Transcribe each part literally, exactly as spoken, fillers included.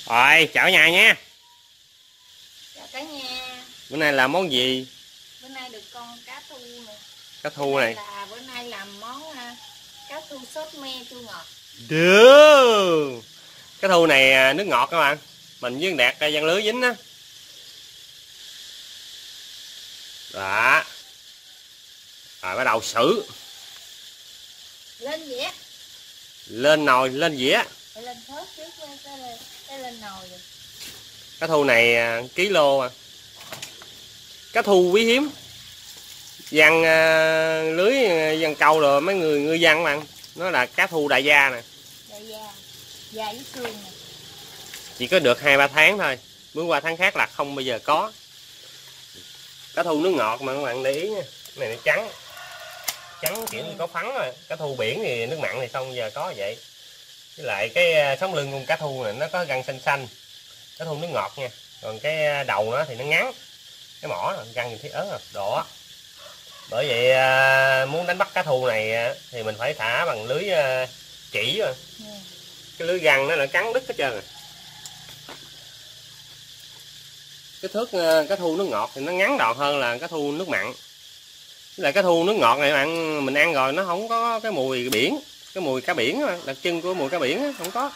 Rồi, chào nhà nha. Chào cả nhà. Bữa nay làm món gì? Bữa nay được con cá thu nè. Cá thu này. Là bữa nay làm món uh, cá thu sốt me chua ngọt. Được. Cá thu này nước ngọt các bạn. Mình với Đạt giăng lưới dính á. Đó. Rồi bắt đầu xử. Lên dĩa. Lên nồi, lên dĩa. Phải lên thớt trước cái lên, cái lên nồi rồi. Cá thu này ký lô à. Cá thu quý hiếm. Giăng uh, lưới giăng câu rồi mấy người ngư dân bạn. Nó là cá thu đại gia nè. Đại gia. Da với xương nè. Chỉ có được hai ba tháng thôi. Bước qua tháng khác là không bao giờ có. Cá thu nước ngọt mà các bạn để ý nha. Cái này nó trắng. Trắng kiểu như có phấn rồi. Cá thu biển thì nước mặn thì không giờ có vậy. Với lại cái sống lưng con cá thu này nó có răng xanh xanh. Cá thu nước ngọt nha. Còn cái đầu nó thì nó ngắn. Cái mỏ răng thì thấy ớn rồi. Đỏ. Bởi vậy muốn đánh bắt cá thu này thì mình phải thả bằng lưới chỉ rồi. Cái lưới găng nó là cắn đứt hết trơn rồi. Cái thước cá thu nước ngọt thì nó ngắn đòn hơn là cá thu nước mặn. Với lại cá thu nước ngọt này bạn mình ăn rồi nó không có cái mùi biển, cái mùi cá biển mà, đặc trưng của mùi cá biển không có.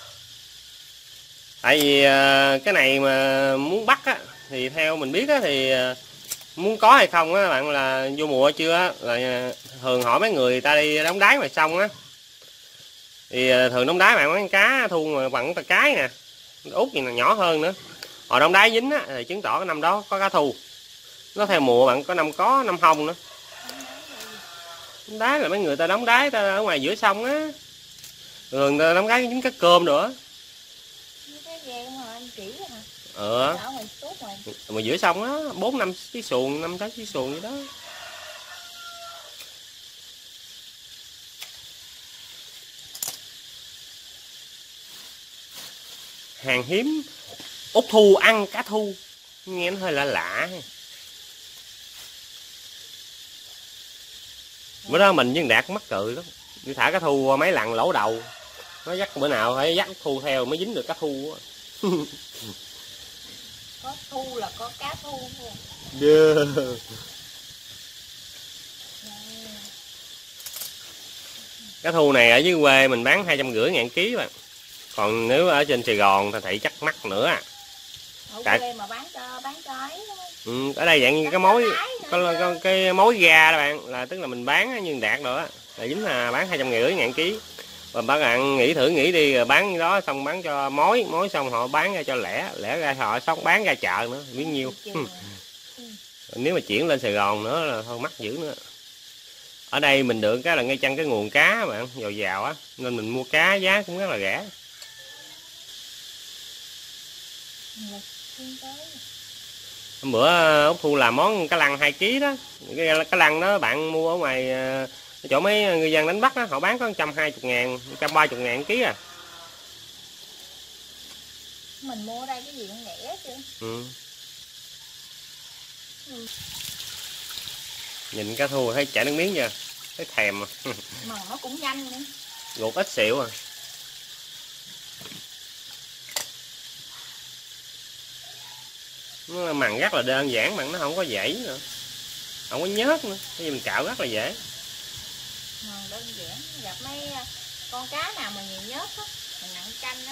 Tại vì cái này mà muốn bắt á, thì theo mình biết á, thì muốn có hay không á bạn là vô mùa chưa là thường hỏi mấy người ta đi đóng đáy ngoài sông á, thì thường đóng đáy bạn có cá thu mà bằng tay cái nè, út gì là nhỏ hơn nữa. Hồi đóng đáy dính á thì chứng tỏ cái năm đó có cá thu. Nó theo mùa bạn có năm có năm không nữa. Đóng đáy là mấy người ta đóng đáy ta ở ngoài giữa sông á, thường ta đóng đáy dính cá cơm nữa. Ờ. Mà giữa sông á bốn năm ký xuồng, năm sáu ký xuồng vậy đó. Hàng hiếm út thu ăn cá thu nghe nó hơi lạ lạ. Bữa đó mình với Đạt mắc cười lắm, đi thả cá thu mấy lần lỗ đầu, nó dắt bữa nào phải dắt thu theo mới dính được cá thu á. Có thu là có cá thu luôn. Yeah. Cá thu này ở dưới quê mình bán hai trăm rưỡi ngàn ký bạn. Còn nếu ở trên Sài Gòn thì thấy chắc mắc nữa à. Ở Cả... quê mà bán cho bán cho ấy. Ừ, ở đây dạng như cái mối có, có cái mối ga đó bạn, là tức là mình bán như Đạt rồi á, là dính là bán hai trăm rưỡi ngàn ký. Và các bạn nghĩ thử nghĩ đi rồi bán cái đó xong bán cho mối, mối xong họ bán ra cho lẻ, lẻ ra họ xong bán ra chợ nữa, biết nhiêu. Ừ. Nếu mà chuyển lên Sài Gòn nữa là thôi mắc dữ nữa. Ở đây mình được cái là ngay chân cái nguồn cá bạn, dồi dào á, nên mình mua cá giá cũng rất là rẻ. Hôm bữa Út Thu làm món cá lăng hai ký đó, cái cá lăng đó bạn mua ở ngoài chỗ mấy người dân đánh bắt đó, họ bán có một trăm hai mươi ngàn, một trăm ba mươi ngàn ký à. Mình mua ở đây cái gì cũng rẻ chứ. Ừ. Ừ. Nhìn cá thu thấy chảy nước miếng chưa, thấy thèm mà. Mà nó cũng nhanh nữa. Luộc ít xỉu à. Nó mằn rất là đơn giản bạn, nó không có dãy nữa, không có nhớt nữa, cái gì mình cạo rất là dễ. Mằn đơn giản, gặp mấy con cá nào mà nhiều nhớt á, mình nặng canh á,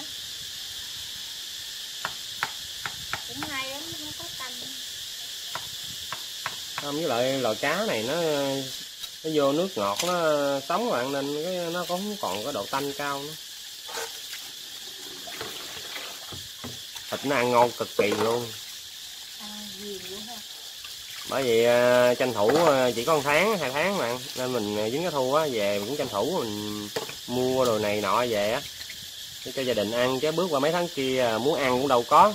cũng hay lắm, nó có canh. Không, với lại loài cá này nó nó vô nước ngọt nó sống bạn, nên cái nó cũng còn có độ tanh cao nữa. Thịt nó ăn ngon cực kỳ luôn. Bởi vì uh, tranh thủ uh, chỉ có một tháng hai tháng mà, nên mình dính cá thu á, về mình cũng tranh thủ mình mua đồ này nọ về á để cho gia đình ăn, chứ bước qua mấy tháng kia uh, muốn ăn cũng đâu có.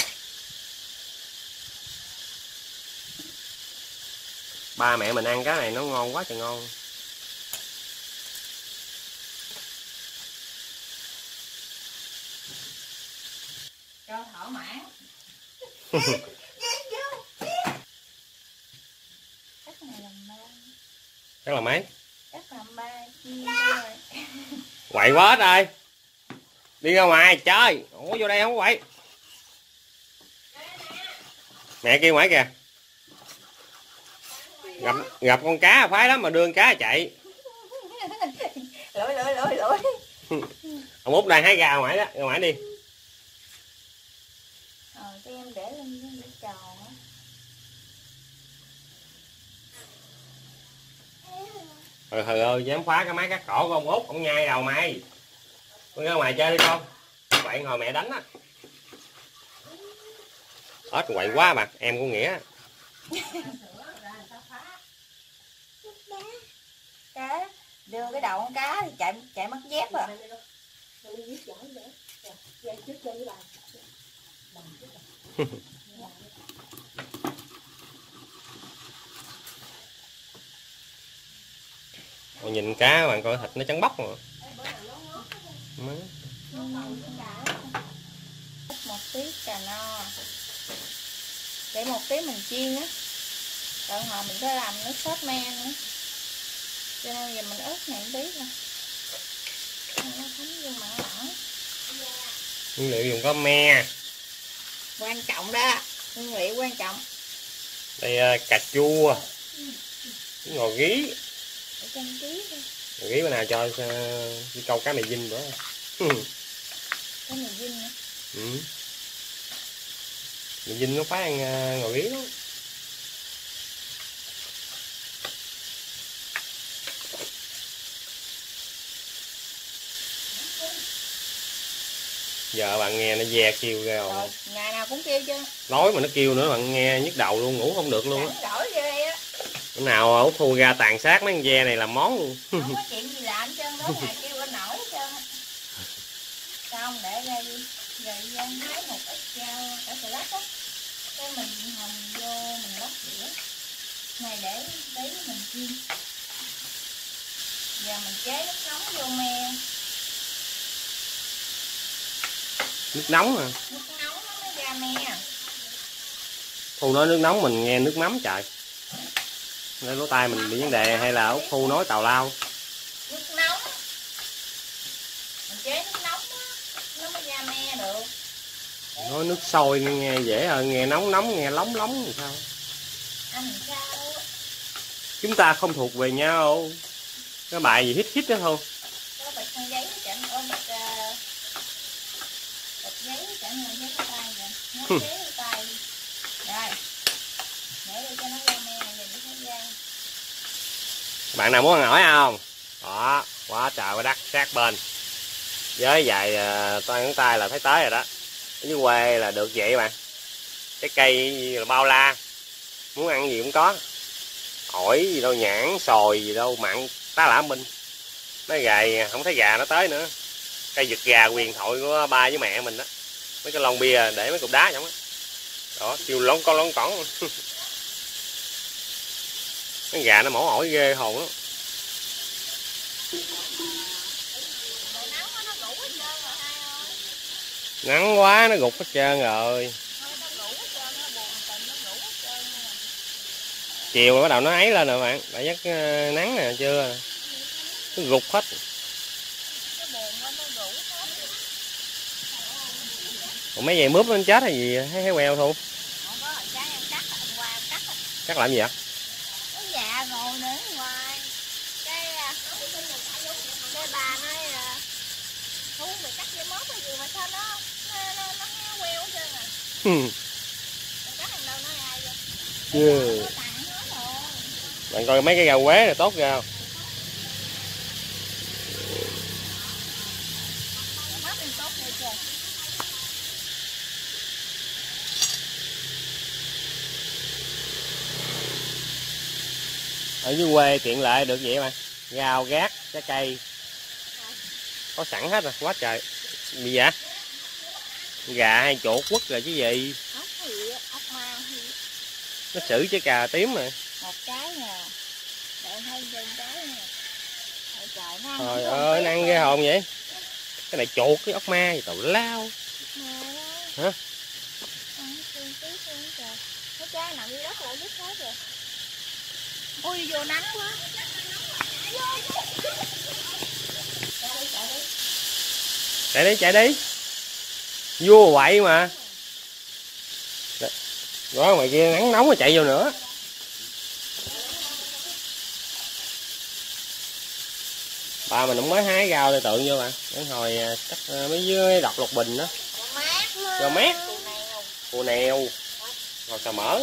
Ba mẹ mình ăn cái này nó ngon quá trời ngon. Cho thỏa mãn. Chắc là mấy? Chắc là ba. Quậy quá hết ơi. Đi ra ngoài chơi. Ủa vô đây không có quậy. Mẹ kêu ngoài kìa. Gặp gặp con cá phái lắm mà đưa con cá chạy. Lỗi lỗi lỗi lỗi. Ông Út đang hái gà ngoài đó, ra ngoài đi. Ờ cho em để lên để tròn á. Thôi thôi ơi, dám phá cái máy cắt cỏ của ông Út, ông nhai đầu mày. Con ra ngoài chơi đi con. Quậy hồi mẹ đánh á. Ếch quậy quá mà, em của Nghĩa. Cá đưa cái đầu con cá thì chạy chạy mất dép à. Còn nhìn cá bạn coi thịt nó trắng bóc rồi. Một tí cà no để một tí mình chiên á, đợi hồi mình phải làm nước sốt men nữa, cho nên giờ mình ớt này tí thôi nó thấm vô mặn mặn. Nguyên liệu dùng có me, Quan trọng đó, nguyên liệu quan trọng. đây cà chua, ngò gí, để trang trí thôi. ngò gí bữa nào cho đi câu cá mè dinh nữa. Cái mè dinh nữa. Ừ. Mè dinh nó phải ăn ngò gí lắm. Giờ bạn nghe nó ve kêu ra rồi. Ngày nào cũng kêu chứ. Nói mà nó kêu nữa bạn nghe nhức đầu luôn, ngủ không được luôn á. Đổi ghê á. Bữa nào Út thu ra tàn sát mấy con ve này làm món luôn. Không có chuyện gì làm hết trơn, tối ngày kêu anh nổi hết trơn. Xong để ra đi. Rồi Giang hái một ít rau cả xà lách á. Cái mình hầm vô mình lót đĩa. Này để tí mình chiên. Giờ mình chế nước nóng vô me. Nước nóng hả? Nước nóng nó mới ra me. Thu nói nước nóng mình nghe nước mắm trời. Nên lỗ tai mình bị vấn đề hay là Út Thu nói tào lao. Nước nóng. Mình chế nước nóng đó, nó mới ra me được. Nói nước sôi nghe dễ hơn, nghe nóng nóng nghe lóng lóng làm sao. Anh sao? Chúng ta không thuộc về nhau. Cái bài gì hít hít đó thôi. Có bịch khăn giấy chẳng ôm bịch uh, bịch giấy chẳng là giấy cái tay rồi. Nó chế cái tay. Rồi. Để đi cho nó ra me rồi để nó ra. Bạn nào muốn ăn ổi không? Đó, quá trời quá đất sát bên. Với dài tay ngón tay là thấy tới rồi đó. Ở dưới quê là được vậy bạn. Cái cây gì là bao la. Muốn ăn gì cũng có. Ổi gì đâu, nhãn, sồi gì đâu, mặn tá lả minh. Mấy gà không thấy gà nó tới nữa. Cây giật gà huyền thoại của ba với mẹ mình đó. Mấy cái lon bia để mấy cục đá trong đó. Đó, kêu lon con lon cỏn. Mấy gà nó mổ ổi ghê hồn lắm. Nắng quá nó gục hết trơn rồi. Chiều bắt đầu nó ấy lên rồi bạn, bạn dắt nắng nè chưa? Nó gục hết. Còn mấy giày mướp nó chết hay gì thấy thấy queo Thu? Cắt làm gì vậy? Dạ ngồi nữa ngoài. Cái cái bà nói Thu mày cắt dây mốt cái gì mà sao nó nó nó, nó héo queo hết trơn à. Mày cắt hàng đâu nói ai vậy? Yeah. Bạn coi mấy cái rau quế này tốt ra không? Ở dưới quê tiện lợi được vậy mà. Rau gác, trái cây có sẵn hết rồi, quá trời. Gì vậy? Gà hay chuột quất rồi chứ gì? Ốc gì? Ốc ma gì? Nó xử trái cà tím rồi. Một cái nè. Để thấy trên cái nè. Trời nó Trời ơi, nó ăn ghê hồn vậy. Cái này chuột cái ốc ma gì tào lao. Hả? Cái trái nằm dưới đất lại biết hết rồi. Ôi vô nắng quá. Chạy đi, chạy đi. Vua quậy mà. Đó, ngoài kia nắng nóng mà chạy vô nữa. Ba mình cũng mới hái rau để tượng vô mà. Đến hồi chắc mấy dưới đọt lục bình đó. Rau mát. Củ nèo. Rồi cà mỡ.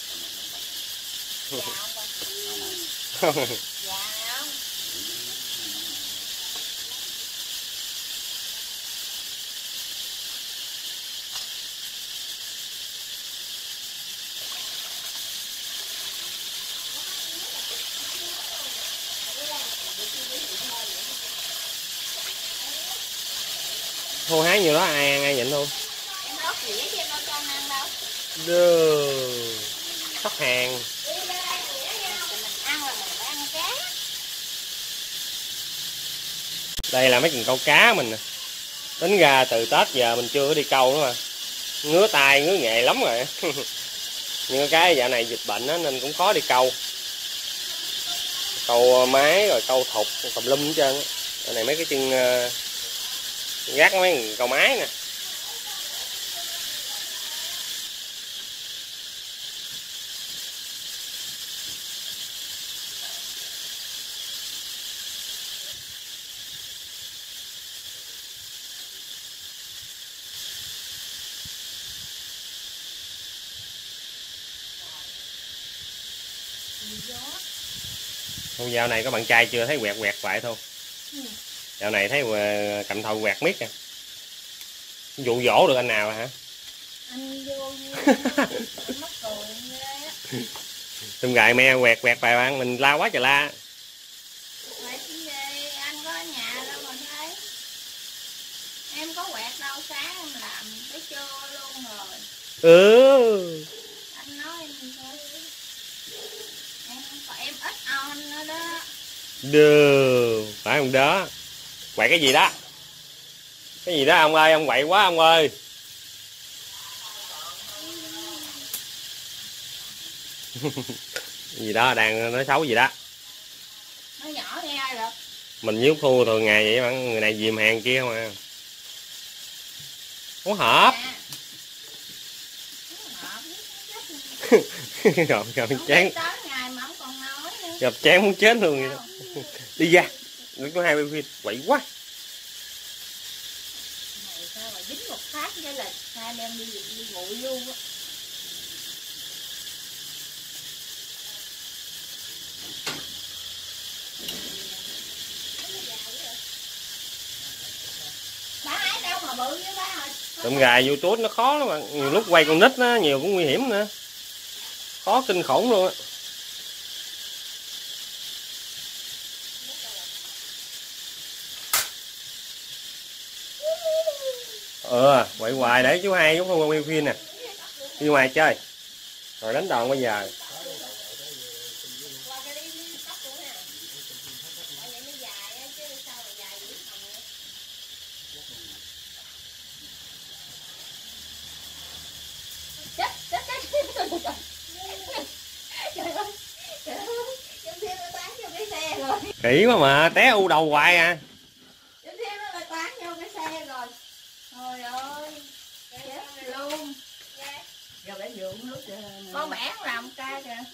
Thu hái nhiều đó ai ăn ai nhịn luôn. Em đốt dĩa chứ em đâu cho ăn đâu. Đưa. Sóc hàng. Mình ăn là mình phải ăn cá. Đây là mấy cần câu cá mình nè. Tính ra từ Tết giờ mình chưa có đi câu nữa mà. Ngứa tay, ngứa nghề lắm rồi. Nhưng cái dạo này dịch bệnh đó, nên cũng khó đi câu. Câu máy rồi câu thục, tùm lum hết trơn. Dạo này mấy cái chân gác mấy câu máy nè. Không, dạo này có bạn trai chưa thấy quẹt quẹt vậy thôi. Ừ. Dạo này thấy cầm thầu quẹt miết kìa. Dụ dỗ được anh nào hả? Anh vô mất cười ghê á. Tùm gài me quẹt quẹt bài bạn mình la quá trời la. Quẹt gì anh có ở nhà đâu mà thấy. Em có quẹt đâu, sáng em làm tới trưa luôn rồi. Ừ. Anh nói em thôi. Em em ít on nữa đó. Đưa, phải không đó? Quậy cái gì đó? Cái gì đó ông ơi, ông quậy quá ông ơi. Gì đó đang nói xấu gì đó. Nói nhỏ nghe ai được. Mình với Thu thường ngày vậy mà người này dìm hàng kia mà. Không hợp. Rồi rồi chán. Gặp chán muốn chết luôn vậy đó. Đi ra. Đừng có hai bên phim quậy quá. Này sao mà dính một phát cái là hai đem đi đi nguội luôn á. Bà hái đâu mà bự với ba rồi. Tụm gà vô chuốt nó khó lắm mà, nhiều lúc quay con nít á, nhiều cũng nguy hiểm nữa. Khó kinh khủng luôn á. Ừ, quậy hoài để chú hai chú không quay phim nè. Đi ngoài chơi. Rồi đánh đòn bây giờ. Kỹ quá mà, té u đầu hoài à. Con bẻ làm cay kìa.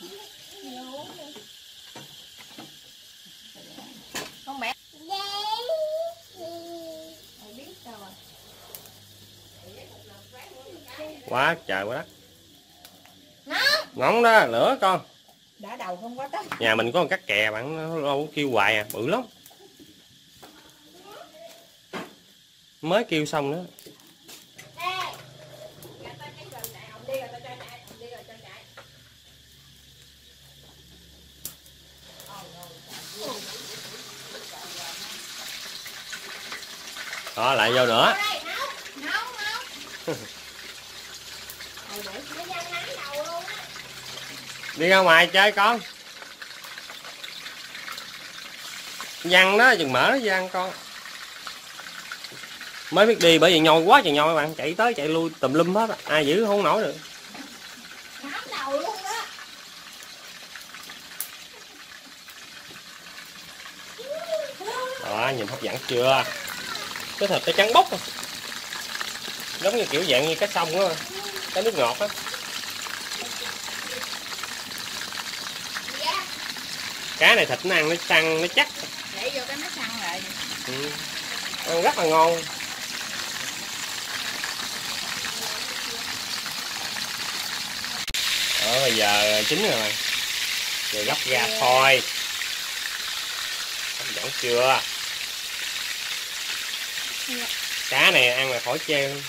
Con bẻ. Quá trời quá đất. Nóng. Nóng đó, lửa con. Đã đầu không quá tắt. Nhà mình có một cắt kè bạn nó lâu kêu hoài à, bự lắm. Mới kêu xong nữa. Đó lại vô nữa. Đi ra ngoài chơi con. Văng đó, chừng mở nó văng con. Mới biết đi bởi vì nhoi quá trời nhoi các bạn, chạy tới chạy lui tùm lum hết, ai giữ không nổi được. Đó, nhìn hấp dẫn chưa? Cái thịt nó trắng bóc à. Giống như kiểu dạng như cá sông á, cá nước ngọt á. Cá này thịt nó ăn nó săn nó chắc. Để vô cái nó săn lại. Ừ. Ăn rất là ngon. Đó, bây giờ chín rồi. Giờ gấp ra thôi. Hấp dẫn chưa? Cá này ăn là khỏi chê luôn.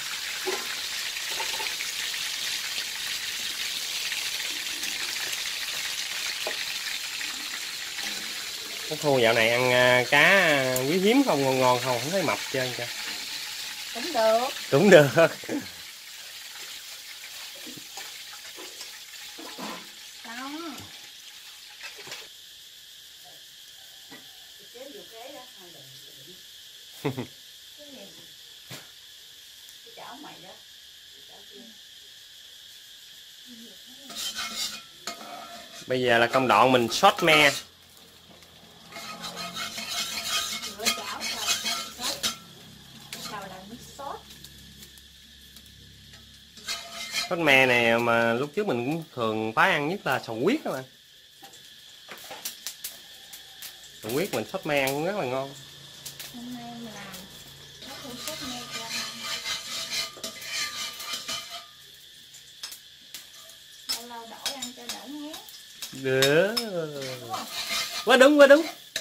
Cái Thu dạo này ăn cá quý hiếm không, ngon ngon không, không thấy mập trơn kìa. Cũng được. Cũng được. Không. Bây giờ là công đoạn mình sốt me. Sốt me này mà lúc trước mình cũng thường phái ăn nhất là sầu huyết các bạn. Sầu huyết mình sốt me ăn cũng rất là ngon. Hôm nay mình làm nó sốt me cho ăn. Lâu lâu đổi ăn cho đỡ ngán. Được. Quá đúng, quá đúng.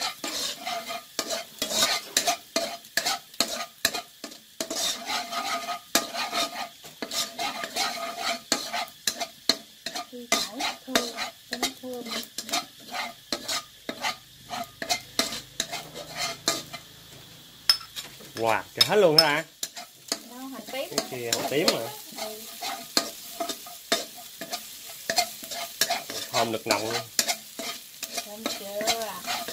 Wow, trời hết luôn hả? Đâu, hành tím. Cái kia hành tím mà. Ừ. Thơm nực nồng luôn. Thơm chưa?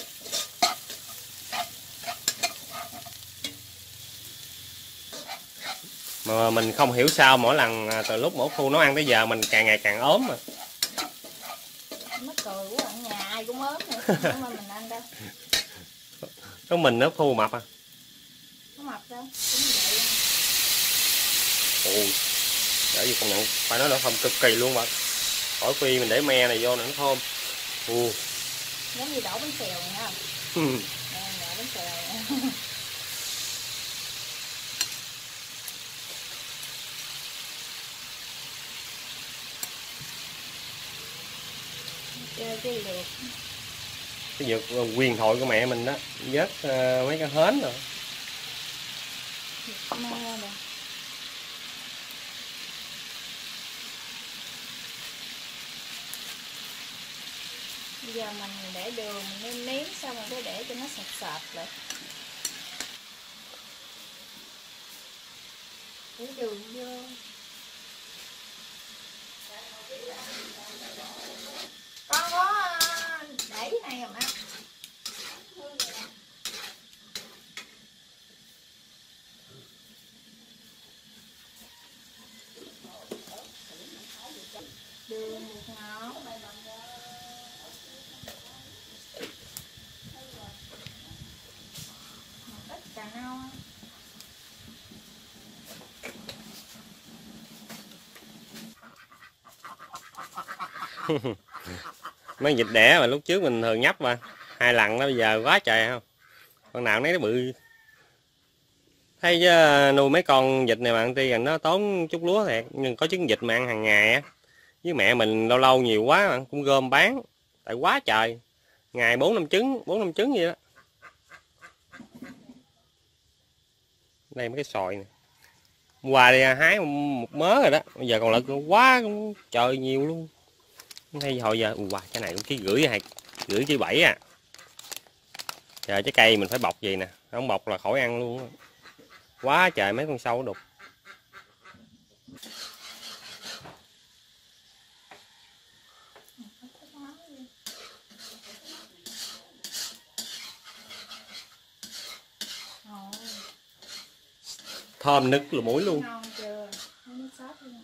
Mà mình không hiểu sao mỗi lần từ lúc mỗi Thu nó ăn tới giờ mình càng ngày càng ốm mà. Mắc cười quá, ở nhà ai cũng ốm nữa, không mà mình ăn đâu. Có mình nó Thu mập à? Không mập đâu, cũng vậy. Ồ, để gì công nhận phải nói là thơm cực kỳ luôn bạn. Khỏi phi mình để me này vô nữa nó thơm. Ồ. Giống như đổ bánh xèo này ha. Ừ. Nè, nè bánh xèo này. Chơi cái lượt. Cái dược huyền thoại của mẹ mình đó, vớt uh, mấy cái hến rồi. Me nè. Bây giờ mình để đường mình nêm nếm xong rồi cái để cho nó sệt sệt lại. Để đường vô. Con có để cái này không ạ? Đường bột ngọt. Một ít cà nâu. Mấy vịt đẻ mà lúc trước mình thường nhấp mà hai lần đó, bây giờ quá trời không. Con nào nấy nó bự. Thấy chứ, nuôi mấy con vịt này bạn tuy rằng nó tốn chút lúa thiệt, nhưng có trứng vịt mà ăn hàng ngày á. Với mẹ mình lâu lâu nhiều quá bạn cũng gom bán, tại quá trời. Ngày bốn năm trứng, bốn năm trứng vậy đó. Đây mấy cái sòi nè. Hôm qua đi hái một mớ rồi đó, bây giờ còn lại quá trời nhiều luôn. Hay hồi giờ wow, cái này cũng ký rưỡi hay rưỡi ký bảy à. Giờ trái cây mình phải bọc gì nè, không bọc là khỏi ăn luôn. Quá trời mấy con sâu đục. Thơm nức là mũi luôn. Ngon chưa? Nó sốt luôn.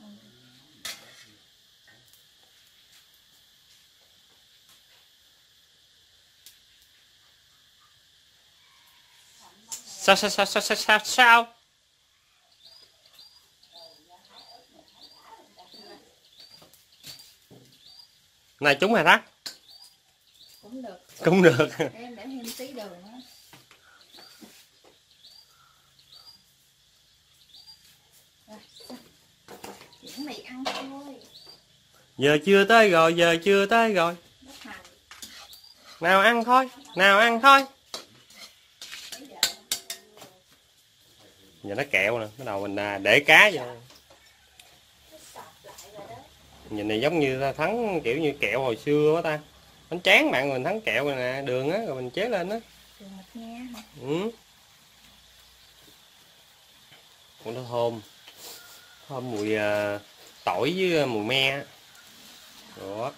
Sao sao sao sao sao sao sao? Này trúng hả Thắt? Cũng được. Cũng được. Em để thêm tí đường á. Chuyển mì ăn thôi. Giờ chưa tới rồi, giờ chưa tới rồi. Nào ăn thôi, nào ăn thôi. Giờ nó kẹo nè, bắt đầu mình để cá vô. Nhìn này giống như Thắng kiểu như kẹo hồi xưa quá ta. Bánh tráng bạn mình Thắng kẹo rồi nè, đường á rồi mình chế lên á. Đường mạch nha hả? Ừ. Cũng nó thơm. Thơm mùi uh, tỏi với mùi me. Đó.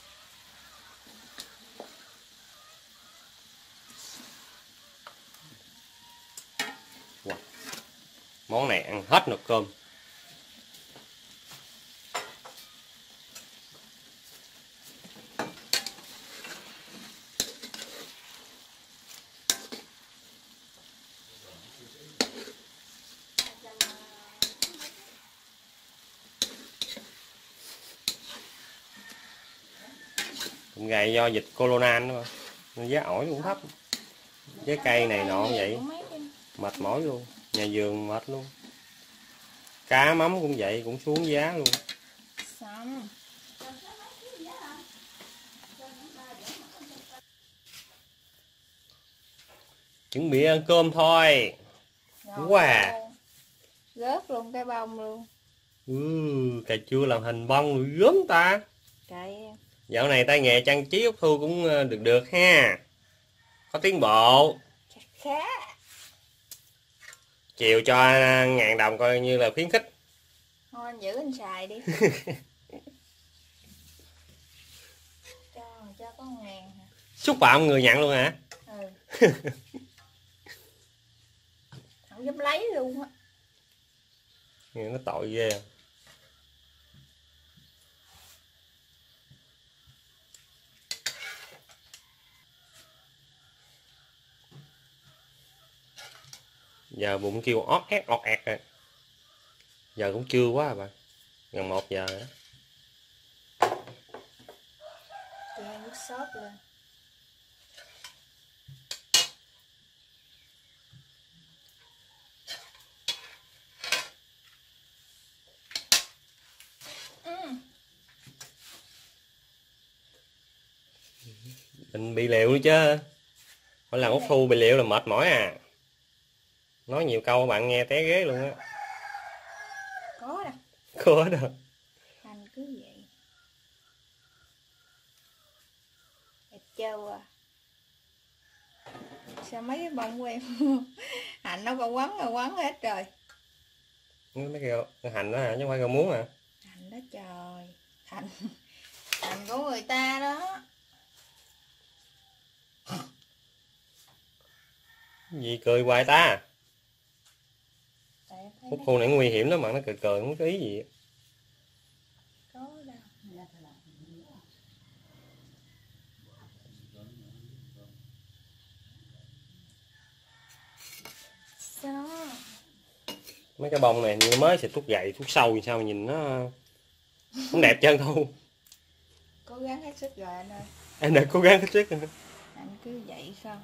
Wow. Món này ăn hết nồi cơm. Cũng gầy do dịch corona nữa mà. Giá ổi cũng thấp. Trái cây này nọ vậy. Mệt mỏi luôn. Nhà vườn mệt luôn. Cá mắm cũng vậy, cũng xuống giá luôn. Xong. Chuẩn bị ăn cơm thôi. Wow. Rớt luôn cái bông luôn. Ừ, cà chua làm hình bông rồi gớm ta. Cậy. Dạo này tay nghề trang trí Úc Thu cũng được được ha. Có tiến bộ. Khá. Chiều cho ngàn đồng coi như là khuyến khích. Thôi anh giữ anh xài đi. cho cho có ngàn hả? Xúc phạm người nhận luôn hả? Ừ. Không dám lấy luôn á. Nó tội ghê. Giờ bụng kêu ót ét ọt ẹt rồi. Giờ cũng trưa quá rồi bà. Gần một giờ nữa. Cho nước sốt lên. Mình bị liệu nữa chứ. Mỗi lần Úc Thu bị liệu là mệt mỏi à. Nói nhiều câu bạn nghe té ghế luôn á. Có đâu. Có đâu. Anh cứ vậy. Đẹp trâu à. Sao mấy cái bông của em hành nó còn quấn rồi quấn hết rồi. Mấy cái hành đó hả? Chứ không phải rau muống hả? Hành đó trời. Hành hành của người ta đó. Gì cười hoài ta? Úc Thu này nguy hiểm lắm mà nó cười cười không có ý gì. Có đâu. Sao? Mấy cái bông này như mới xịt thuốc gậy thuốc sâu thì sao nhìn nó không đẹp trơn đâu. Cố gắng hết sức rồi anh ơi. Em đã cố gắng hết sức. Anh cứ vậy sao?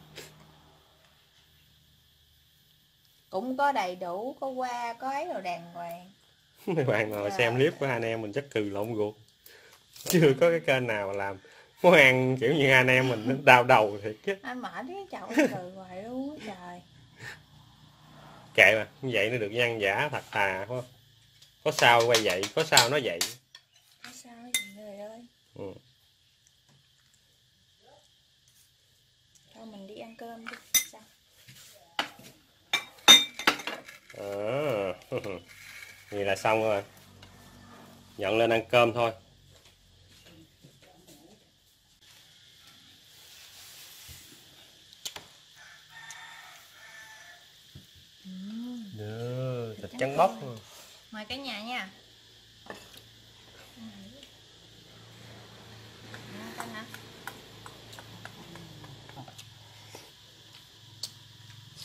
Cũng có đầy đủ, có qua, có ấy rồi đàng hoàng. Mấy bạn nào xem clip của hai anh em mình chắc cười lộn ruột. Chưa có cái kênh nào mà làm món ăn kiểu như hai anh em mình nó đau đầu thiệt chứ. Anh mở cái chậu cười hoài luôn á trời. Kệ mà, như vậy nó được dân giả thật thà phải không? Có sao quay vậy, có sao nó vậy. Có sao vậy người ơi. Ừ. Thôi mình đi ăn cơm đi. Sao? À, vậy là xong rồi. Dọn lên ăn cơm thôi. Được, thịt trắng bóc. Mời cả nhà nha.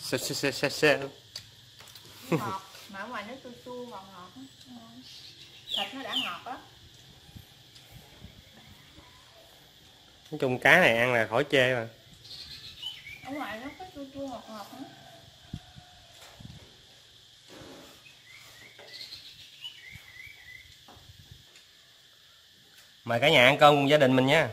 Sao, sao, sao, sao, sao. Ngọt mà ở ngoài nó chua chua ngọt ngọt á. Thịt nó đã ngọt á. Nói chung cá này ăn là khỏi chê mà. Ở ngoài nó có chua chua ngọt ngọt á. Mời cả nhà ăn cơm cùng gia đình mình nha.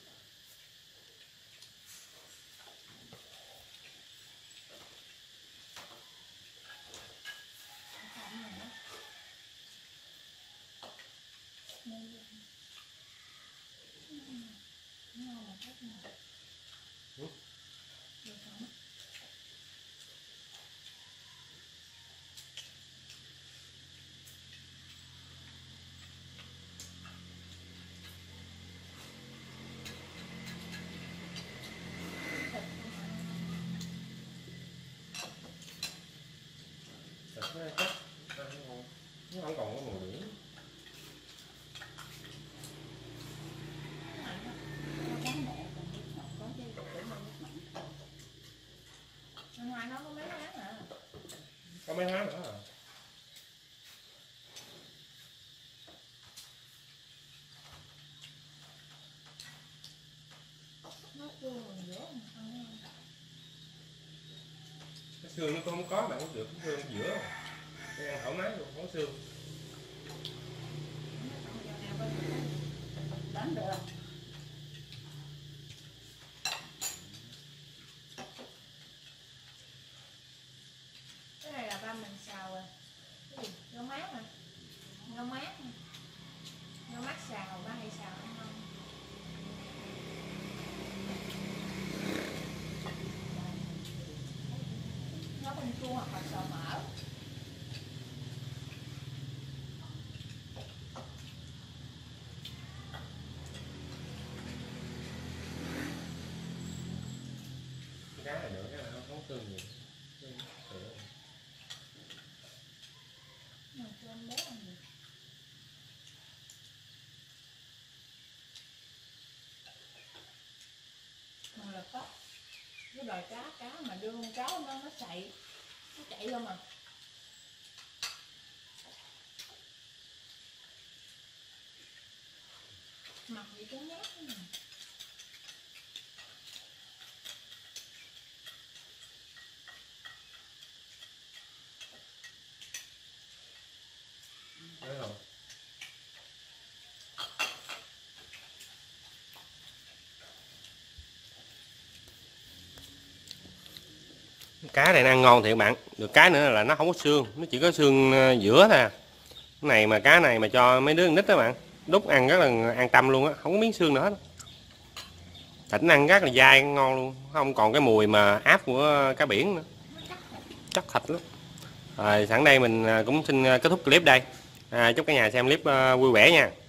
Nó không còn có mùi nữa. Ngoài nó có mấy tháng à. Có mấy tháng nữa à. Nó chua rồi giữa. Cái xương nó không có bạn không được, cái xương giữa. Cái ăn thoải mái luôn, không có xương. Đánh được. Cái này là ba mình xào rồi. Cái gì? Rau mát hả? Rau mát hả? Rau mát xào, ba hay xào ăn không? Nó bên chua hoặc là xào mỡ. Cái cá này nữa, cái này nó không có xương gì. Mà cho anh bé ăn gì? Mà là có cái đòi cá cá mà đưa con cáo nó nó chạy nó chạy vô mà mặt bị cứng nhát. Đấy rồi. Cá này ăn ngon thiệt bạn. Được cái nữa là nó không có xương, nó chỉ có xương giữa thôi. Cái này mà cá này mà cho mấy đứa nít đó bạn, đút ăn rất là an tâm luôn á, không có miếng xương nữa hết. Thịt nó ăn rất là dai ngon luôn, không còn cái mùi mà áp của cá biển nữa. Chắc thịt lắm. Rồi sẵn đây mình cũng xin kết thúc clip đây. À, chúc cả nhà xem clip vui vẻ nha.